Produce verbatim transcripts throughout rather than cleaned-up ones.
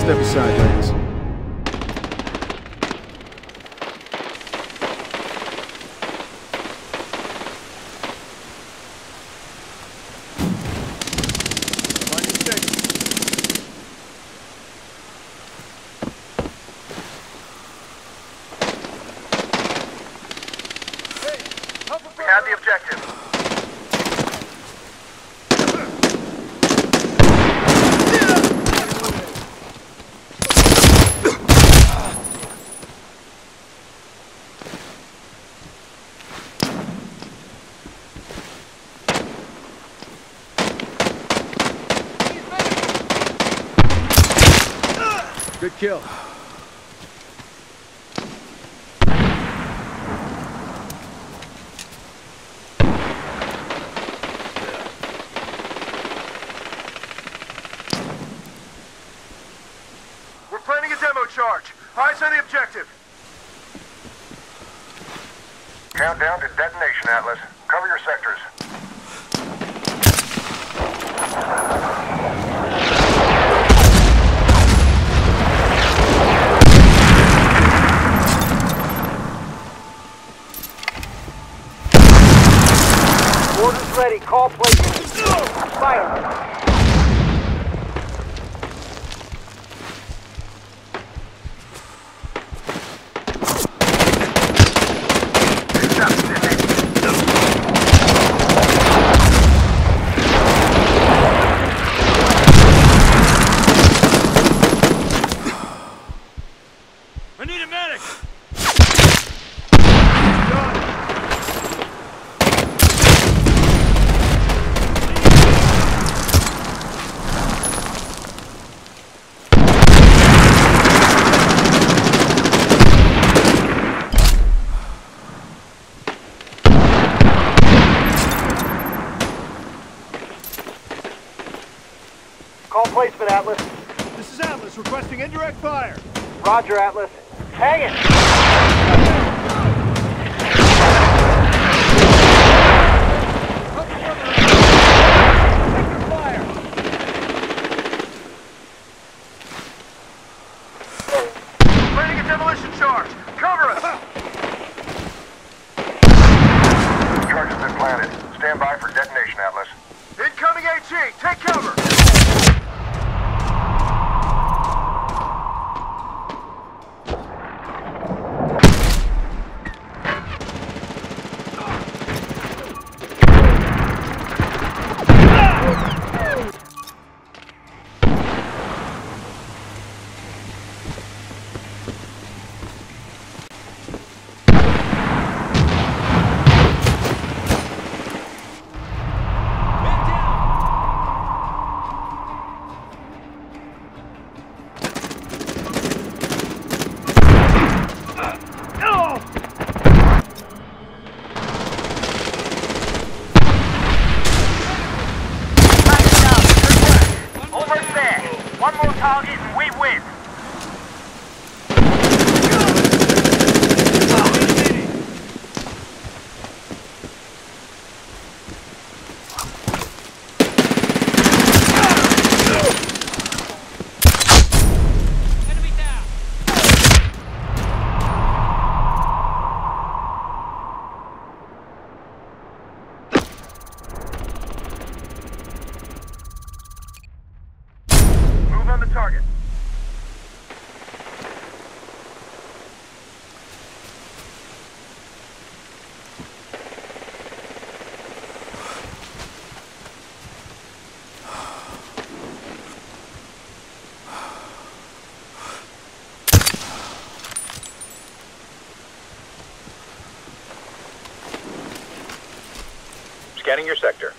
Step aside, ladies. We have the objective. Good kill. We're planning a demo charge. Eyes on the objective. Countdown to detonation, Atlas. Cover your sectors. Orders ready. Call placement. Fire. I need a medic! Call placement, Atlas. This is Atlas requesting indirect fire. Roger, Atlas. Hang it! Planning a demolition charge. Cover us! Charge has been planted. Stand by for detonation, Atlas. Incoming AT! Take cover! One more target and we win. Enemy down! Move on the target. Scanning your sector.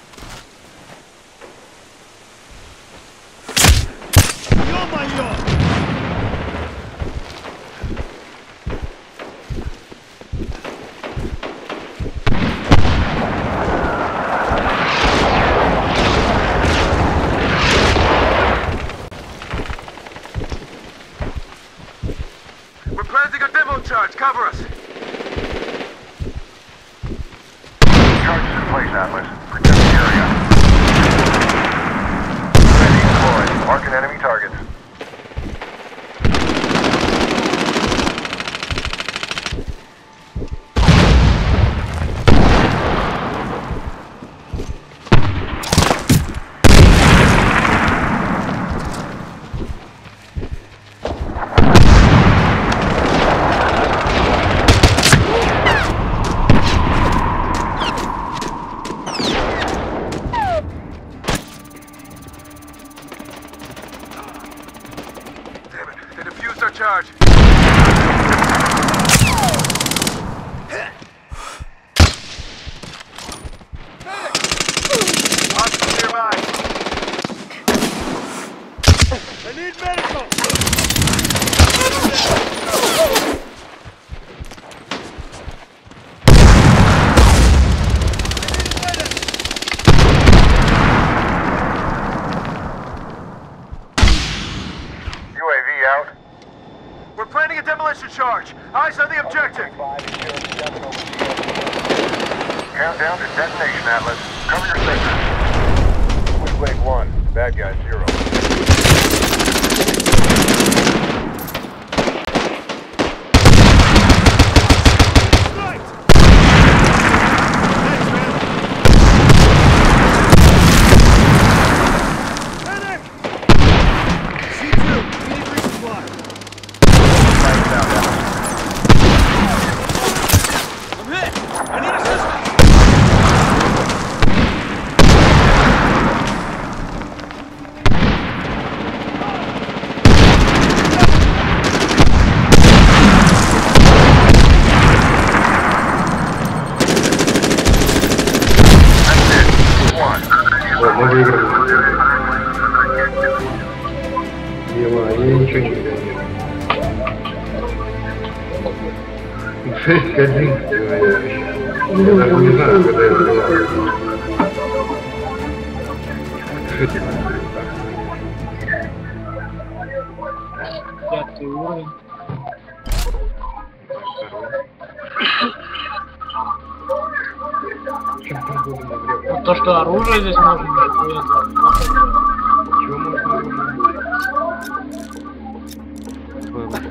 We're planting a demo charge. Cover us. Charges in place, Atlas. Protect the area. Ready, deployed. Marking enemy targets. Need medical! U A V out. We're planning a demolition charge. Eyes on the objective. Countdown to detonation, Atlas. Cover your sector. Windblade one. Bad guy zero. Right! Thanks, man. Medic! C two, we need resupply. Lights out, Atlas. I'm hit! I need assistance! Вот, мы выиграли. Дела, я ничего не видел. шесть один. Я даже не знаю, когда я взяла. Пятый уровень. Ну, то, что оружие здесь можно брать, то это... Чего можно оружие?